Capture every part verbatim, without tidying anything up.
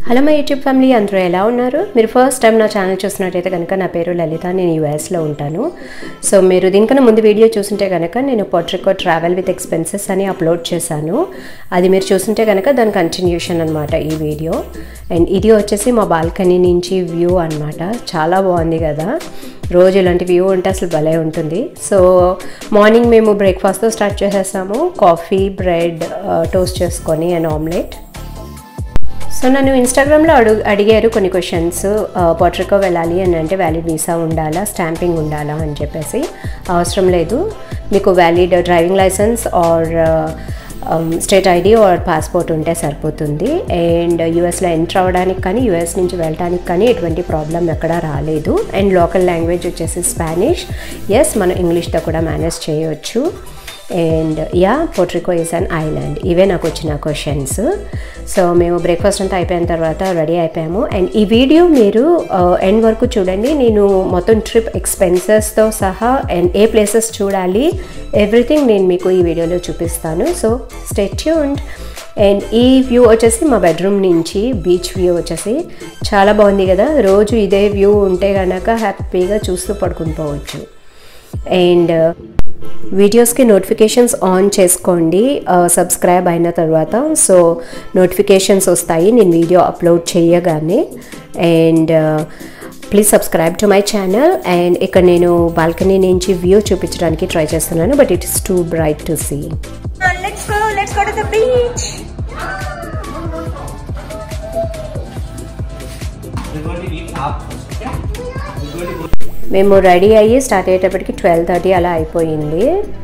Hello my YouTube family, అందరూ ఎలా ఉన్నారు? మీరు ఫస్ట్ టైం నా ఛానల్ చూసినట్టయితే కనుక నా పేరు లలిత, నేను యూఎస్లో ఉంటాను. సో మీరు దీనికన్నా ముందు వీడియో చూస్తుంటే కనుక నేను Puerto Rico travel with expenses అని అప్లోడ్ చేశాను. అది మీరు చూస్తుంటే కనుక దాని కంటిన్యూషన్ అనమాట ఈ వీడియో. అండ్ ఇది వచ్చేసి మా బాల్కనీ నుంచి వ్యూ అనమాట. చాలా బాగుంది కదా, రోజు ఇలాంటి వ్యూ ఉంటే అసలు భలే ఉంటుంది. సో మార్నింగ్ మేము బ్రేక్ఫాస్ట్తో స్టార్ట్ చేసేసాము. కాఫీ, బ్రెడ్ టోస్ట్ చేసుకొని అండ్ ఆమ్లెట్. సో నన్ను ఇన్స్టాగ్రామ్లో అడుగు అడిగారు కొన్ని క్వశ్చన్స్. పోర్టో రికో వెళ్ళాలి అని అంటే వ్యాలిడ్ వీసా ఉండాలా, స్టాంపింగ్ ఉండాలా అని చెప్పేసి. అవసరం లేదు, మీకు valid driving license or state ID or passport ఉంటే సరిపోతుంది. అండ్ యూఎస్లో ఎంటర్ అవ్వడానికి కానీ యూఎస్ నుంచి వెళ్ళడానికి కానీ ఎటువంటి ప్రాబ్లం ఎక్కడా రాలేదు. అండ్ లోకల్ లాంగ్వేజ్ వచ్చేసి స్పానిష్. ఎస్, మనం ఇంగ్లీష్తో కూడా మేనేజ్ చేయవచ్చు. And yeah, Puerto Rico is an island. ఇవే నాకు వచ్చిన క్వశ్చన్స్. సో మేము బ్రేక్ఫాస్ట్ అంతా అయిపోయిన తర్వాత రెడీ అయిపోయాము. అండ్ ఈ వీడియో మీరు ఎండ్ వరకు చూడండి. నేను మొత్తం ట్రిప్ ఎక్స్పెన్సెస్తో సహా అండ్ ఏ ప్లేసెస్ చూడాలి ఎవ్రీథింగ్ నేను మీకు ఈ వీడియోలో చూపిస్తాను. So stay tuned. అండ్ ఈ వ్యూ వచ్చేసి మా బెడ్రూమ్ నుంచి బీచ్ వ్యూ వచ్చేసి చాలా బాగుంది కదా. రోజు ఇదే వ్యూ ఉంటే కనుక హ్యాపీగా చూస్తూ పడుకుని పోవచ్చు. అండ్ వీడియోస్కి నోటిఫికేషన్స్ ఆన్ చేసుకోండి సబ్స్క్రైబ్ అయిన తర్వాత. సో నోటిఫికేషన్స్ వస్తాయి నేను వీడియో అప్లోడ్ చేయగానే. And please subscribe to my channel. And ఇక్కడ నేను బాల్కనీ నుంచి వ్యూ చూపించడానికి ట్రై చేస్తున్నాను, but it is too bright to see. Let's go, let's go to the beach. మేము రెడీ అయ్యి స్టార్ట్ అయ్యేటప్పటికి ట్వెల్వ్ థర్టీ అలా అయిపోయింది.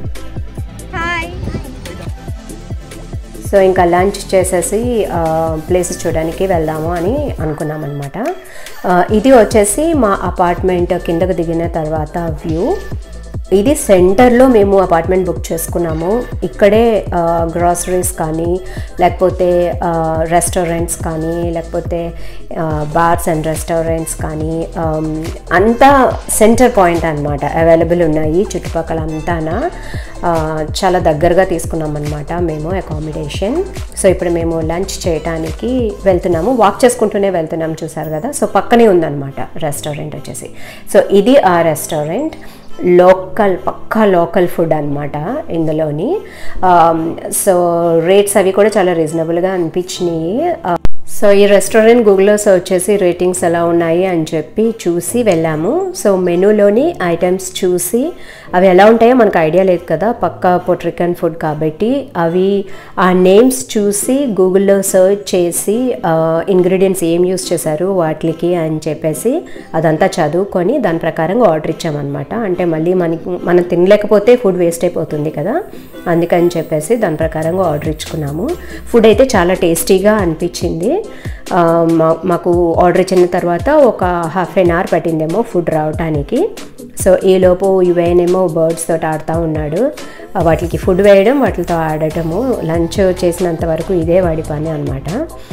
సో ఇంకా లంచ్ చేసేసి ప్లేసెస్ చూడడానికి వెళ్దాము అని అనుకున్నాం అనమాట. ఇది వచ్చేసి మా అపార్ట్మెంట్ కిందకు దిగిన తర్వాత వ్యూ. ఇది సెంటర్లో మేము అపార్ట్మెంట్ బుక్ చేసుకున్నాము. ఇక్కడే గ్రాసరీస్ కానీ లేకపోతే రెస్టారెంట్స్ కానీ లేకపోతే బార్స్ అండ్ రెస్టారెంట్స్ కానీ అంతా సెంటర్ పాయింట్ అనమాట అవైలబుల్ ఉన్నాయి చుట్టుపక్కల అంతానా. చాలా దగ్గరగా తీసుకున్నాం అనమాట మేము అకామిడేషన్. సో ఇప్పుడు మేము లంచ్ చేయడానికి వెళ్తున్నాము. వాక్ చేసుకుంటూనే వెళ్తున్నాం, చూసారు కదా. సో పక్కనే ఉందన్నమాట రెస్టారెంట్ వచ్చేసి. సో ఇది ఆ రెస్టారెంట్. లోకల్, పక్కా లోకల్ ఫుడ్ అనమాట ఇందులోని. సో రేట్స్ అవి కూడా చాలా రీజనబుల్గా అనిపించినాయి. సో ఈ రెస్టారెంట్ గూగుల్లో సర్చ్ చేసి రేటింగ్స్ ఎలా ఉన్నాయి అని చెప్పి చూసి వెళ్ళాము. సో మెనూలోని ఐటమ్స్ చూసి అవి ఎలా ఉంటాయో మనకు ఐడియా లేదు కదా, పక్కా పోర్టో రికన్ ఫుడ్ కాబట్టి అవి ఆ నేమ్స్ చూసి గూగుల్లో సర్చ్ చేసి ఇంగ్రీడియంట్స్ ఏం యూస్ చేశారు వాటికి అని చెప్పేసి అదంతా చదువుకొని దాని ప్రకారంగా ఆర్డర్ ఇచ్చామన్నమాట. అంటే మళ్ళీ మనకి మనం తినలేకపోతే ఫుడ్ వేస్ట్ అయిపోతుంది కదా, అందుకని చెప్పేసి దాని ప్రకారంగా ఆర్డర్ ఇచ్చుకున్నాము. ఫుడ్ అయితే చాలా టేస్టీగా అనిపించింది. మాకు ఆర్డర్ ఇచ్చిన తర్వాత ఒక హాఫ్ ఎన్ అవర్ పట్టిందేమో ఫుడ్ రావడానికి. సో ఈలోపు ఇవేనేమో బర్డ్స్ తోటి ఆడుతూ ఉన్నాడు. వాటికి ఫుడ్ వేయడం, వాటితో ఆడటము, లంచ్ చేసినంత వరకు ఇదే వాడి పని అనమాట.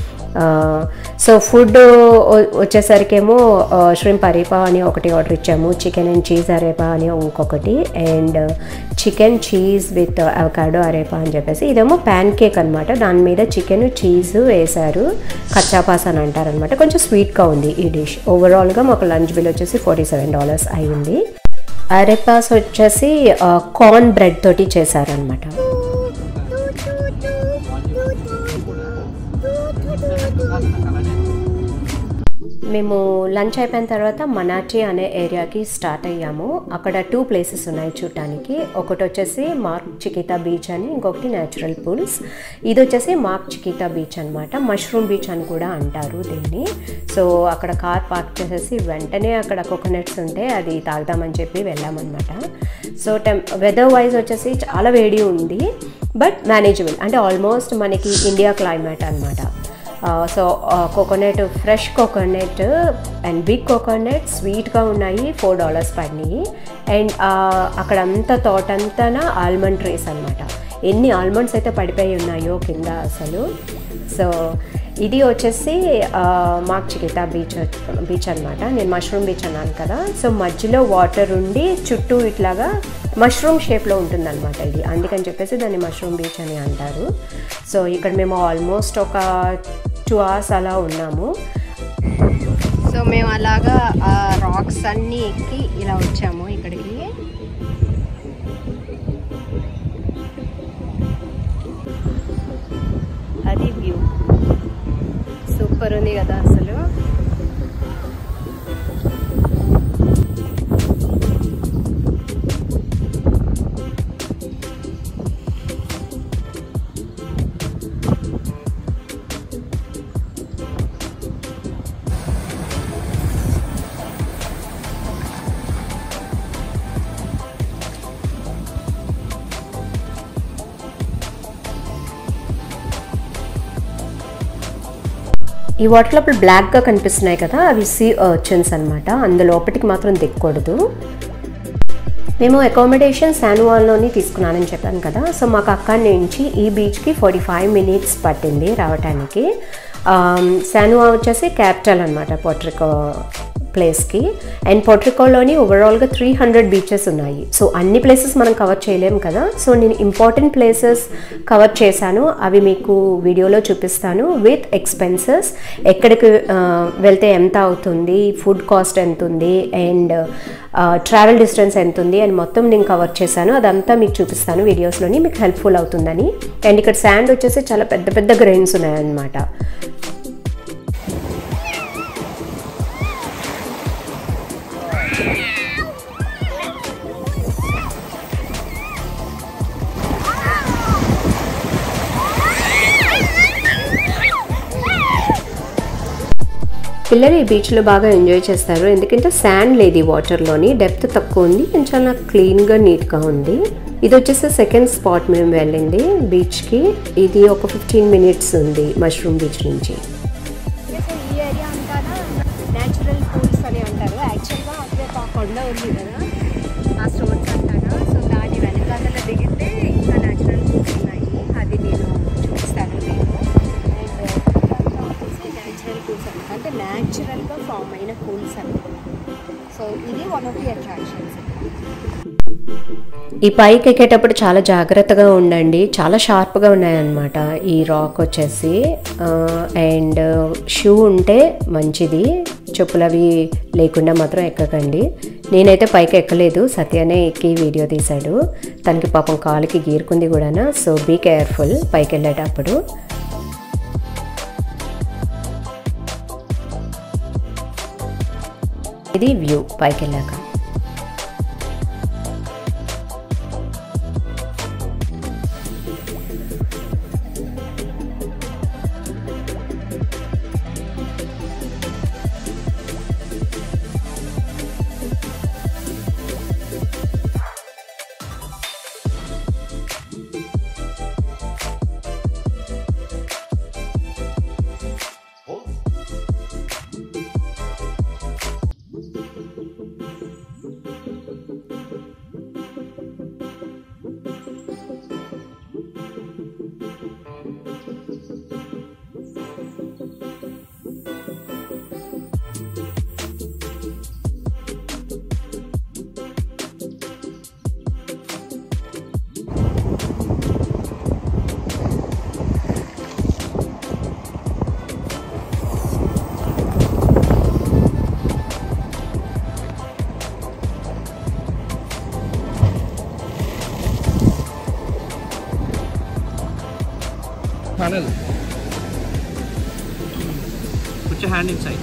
సో ఫుడ్ వచ్చేసరికేమో ష్రింప్ అరేపా అని ఒకటి ఆర్డర్ ఇచ్చాము, చికెన్ అండ్ చీజ్ అరేపా అని ఇంకొకటి, and chicken cheese with avocado arepa అని చెప్పేసి. ఇదేమో ప్యాన్ కేక్ అనమాట, దాని మీద చికెన్ చీజ్ వేశారు, కచ్చాపాస్ అని అంటారనమాట. కొంచెం స్వీట్గా ఉంది ఈ డిష్. ఓవరాల్గా మాకు లంచ్ బిల్ వచ్చేసి ఫార్టీ సెవెన్ డాలర్స్ అయ్యింది. అరేపాస్ వచ్చేసి కార్న్ బ్రెడ్ తోటి చేశారనమాట. మేము లంచ్ అయిపోయిన తర్వాత మనాటి అనే ఏరియాకి స్టార్ట్ అయ్యాము. అక్కడ టూ ప్లేసెస్ ఉన్నాయి చూడటానికి. ఒకటి వచ్చేసి మార్క్ చికిటా బీచ్ అని, ఇంకొకటి న్యాచురల్ పూల్స్. ఇది వచ్చేసి మార్క్ చికిటా బీచ్ అనమాట. మష్రూమ్ బీచ్ అని కూడా అంటారు దీన్ని. సో అక్కడ కార్ పార్క్ చేసేసి వెంటనే అక్కడ కోకోనట్స్ ఉంటే అది తాగుదామని చెప్పి వెళ్ళామన్నమాట. సో టెం వెదర్ వైజ్ వచ్చేసి చాలా వేడి ఉంది, బట్ మేనేజబుల్. అంటే ఆల్మోస్ట్ మనకి ఇండియా క్లైమేట్ అనమాట. So coconut, fresh coconut and big coconut స్వీట్గా ఉన్నాయి, ఫోర్ డాలర్స్ పడినాయి. అండ్ అక్కడంతా తోటంతా ఆల్మండ్ ట్రీస్ అనమాట. ఎన్ని ఆల్మండ్స్ అయితే పడిపోయి ఉన్నాయో కింద అసలు. సో ఇది వచ్చేసి మార్క్ చికిటా బీచ్ బీచ్ అనమాట. నేను మష్రూమ్ బీచ్ అన్నాను కదా. సో మధ్యలో వాటర్ ఉండి చుట్టూ ఇట్లాగా మష్రూమ్ షేప్లో ఉంటుందన్నమాట ఇది, అందుకని చెప్పేసి దాన్ని మష్రూమ్ బీచ్ అని అంటారు. సో ఇక్కడ మేము ఆల్మోస్ట్ ఒక టూ అవర్స్ అలా ఉన్నాము. సో మేము అలాగా ఆ రాక్స్ అన్నీ ఎక్కి ఇలా వచ్చాము ఇక్కడికి. అది వ్యూ సూపర్ ఉంది కదా అసలు. ఈ వాటర్ లోపల బ్లాక్గా కనిపిస్తున్నాయి కదా, అవి సీ అర్చిన్స్ అనమాట. అందులోపటికి మాత్రం దిక్కకూడదు. మేము అకామిడేషన్ శాన్వాల్లోని తీసుకున్నానని చెప్పాను కదా. సో మాకు అక్కడి నుంచి ఈ బీచ్కి ఫార్టీ ఫైవ్ మినిట్స్ పట్టింది రావటానికి. శాన్వా వచ్చేసి క్యాపిటల్ అనమాట పోర్ట్రికో ప్లేస్కి. అండ్ పోర్ట్రికోలోని ఓవరాల్గా త్రీ హండ్రెడ్ బీచెస్ ఉన్నాయి. సో అన్ని ప్లేసెస్ మనం కవర్ చేయలేము కదా. సో నేను ఇంపార్టెంట్ ప్లేసెస్ కవర్ చేశాను, అవి మీకు వీడియోలో చూపిస్తాను విత్ ఎక్స్పెన్సెస్. ఎక్కడికి వెళ్తే ఎంత అవుతుంది, ఫుడ్ కాస్ట్ ఎంత ఉంది, అండ్ ట్రావెల్ డిస్టెన్స్ ఎంత ఉంది అని మొత్తం నేను కవర్ చేశాను. అదంతా మీకు చూపిస్తాను వీడియోస్లోని, మీకు హెల్ప్ఫుల్ అవుతుందని. అండ్ ఇక్కడ శాండ్ వచ్చేసి చాలా పెద్ద పెద్ద గ్రెయిన్స్ ఉన్నాయన్నమాట. పిల్లలు ఈ బీచ్లో బాగా ఎంజాయ్ చేస్తారు, ఎందుకంటే శాండ్ లేదు ఈ వాటర్లోని, డెప్త్ తక్కువ ఉంది అండ్ చాలా క్లీన్గా నీట్గా ఉంది. ఇది వచ్చేసి సెకండ్ స్పాట్ మేము వెళ్ళింది బీచ్కి. ఇది ఒక ఫిఫ్టీన్ మినిట్స్ ఉంది మష్రూమ్ బీచ్ నుంచి. ఈ ఏరియా అంటారా న్యాచురల్ పూల్స్ అని అంటారు. యాక్చువల్గా అదే ఒక కొండ ఉంది కదా, ఆ స్టోన్స్ అంటారా. సో దాని వెనకాల దిగితే ఇంకా న్యాచురల్ పూల్స్ ఉన్నాయి, అది నేను చూపిస్తాను నేను. న్యాచురల్ పూల్స్ అనమాట, అంటే న్యాచురల్గా ఫామ్ అయిన పూల్స్ అనమాట. సో ఇది వన్ ఆఫ్ ది అట్రాక్షన్స్. ఈ పైకి ఎక్కేటప్పుడు చాలా జాగ్రత్తగా ఉండండి, చాలా షార్ప్గా ఉన్నాయన్నమాట ఈ రాక్ వచ్చేసి. అండ్ షూ ఉంటే మంచిది, చెప్పులు అవి లేకుండా మాత్రం ఎక్కకండి. నేనైతే పైకి ఎక్కలేదు, సత్యానే ఎక్కి వీడియో తీశాడు. తనకి పాపం కాలుకి గీరుకుంది కూడా. సో బీ కేర్ఫుల్ పైకి వెళ్ళేటప్పుడు. ఇది వ్యూ పైకి వెళ్ళాక. Panel. Put your hand inside.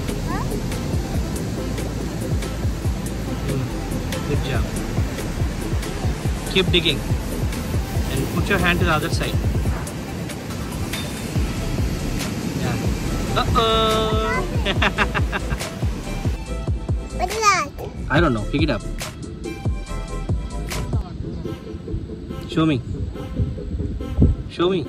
Mm. Good job. Keep digging and put your hand to the other side. Yeah. Uh-oh. What is that? I don't know. Pick it up. Show me. Show me.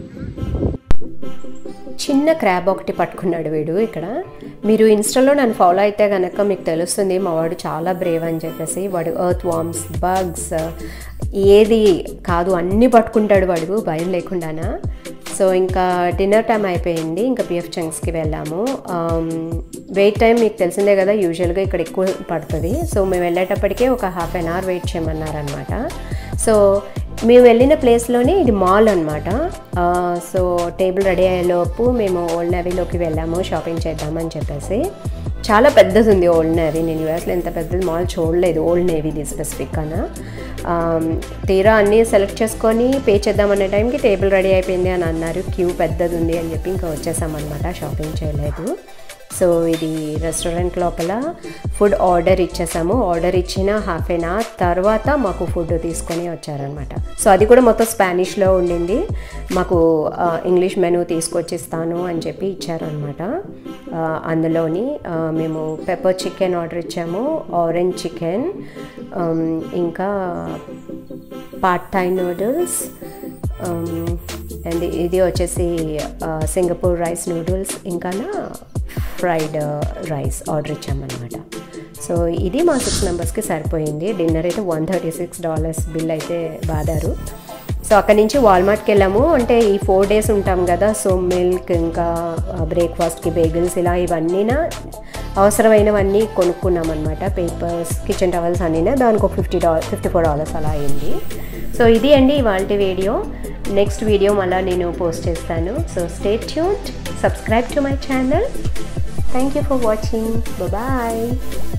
చిన్న crab ఒకటి పట్టుకున్నాడు వీడు ఇక్కడ. మీరు ఇన్స్టాలో నన్ను follow అయితే కనుక మీకు తెలుస్తుంది మా వాడు చాలా బ్రేవ్ అని చెప్పేసి. వాడు ఎర్త్ వార్మ్స్, బగ్స్, ఏది కాదు అన్నీ పట్టుకుంటాడు వాడు భయం లేకుండానా. సో ఇంకా డిన్నర్ టైం అయిపోయింది, ఇంకా పిఎఫ్ చంక్స్కి వెళ్ళాము. వెయిట్ టైం మీకు తెలిసిందే కదా, యూజువల్గా ఇక్కడ ఎక్కువ పడుతుంది. సో మేము వెళ్ళేటప్పటికే ఒక హాఫ్ అన్ అవర్ వెయిట్ చేయమన్నారనమాట. సో మేము వెళ్ళిన ప్లేస్లోనే ఇది మాల్ అనమాట. సో టేబుల్ రెడీ అయ్యేలోపు మేము ఓల్డ్ నేవీలోకి వెళ్ళాము షాపింగ్ చేద్దామని చెప్పేసి. చాలా పెద్దది ఉంది ఓల్డ్ నేవీ. నేను యూఎస్లో ఎంత పెద్దది మాల్ చూడలేదు, ఓల్డ్ నేవీది స్పెసిఫిక్గానా. తీరా అన్నీ సెలెక్ట్ చేసుకొని పే చేద్దామనే టైంకి టేబుల్ రెడీ అయిపోయింది అని అన్నారు. క్యూ పెద్దది ఉంది అని చెప్పి ఇంకా వచ్చేసామన్నమాట, షాపింగ్ చేయలేదు. సో ఇది రెస్టారెంట్ లోపల ఫుడ్ ఆర్డర్ ఇచ్చేసాము. ఆర్డర్ ఇచ్చిన హాఫ్ ఎన్ అవర్ తర్వాత మాకు ఫుడ్ తీసుకొని వచ్చారనమాట. సో అది కూడా మొత్తం స్పానిష్లో ఉండింది. మాకు ఇంగ్లీష్ మెనూ తీసుకొచ్చిస్తాను అని చెప్పి ఇచ్చారనమాట. అందులోని మేము పెప్పర్ చికెన్ ఆర్డర్ ఇచ్చాము, ఆరెంజ్ చికెన్, ఇంకా పాట్ థై నూడిల్స్, అండ్ ఇది వచ్చేసి సింగపూర్ రైస్ నూడిల్స్, ఇంకా ఫ్రైడ్ రైస్ ఆర్డర్ ఇచ్చామన్నమాట. సో ఇది మా సిక్స్ మెంబర్స్కి సరిపోయింది. డిన్నర్ అయితే one thirty six dollars bill అయితే బాదారు. సో అక్కడి నుంచి వాల్మార్ట్కి వెళ్ళాము. అంటే ఈ ఫోర్ డేస్ ఉంటాం కదా, సో మిల్క్, ఇంకా బ్రేక్ఫాస్ట్కి బేగిల్స్, ఇలా ఇవన్నీ అవసరమైనవన్నీ కొనుక్కున్నాం అనమాట. పేపర్స్, కిచెన్ టవల్స్ అన్నీ దానికి ఒక fifty dollar fifty four dollars అలా అయింది. సో ఇది అండి ఇవాళ వీడియో. నెక్స్ట్ వీడియో మళ్ళీ నేను పోస్ట్ చేస్తాను. So stay tuned, subscribe to my channel. Thank you for watching. Bye bye.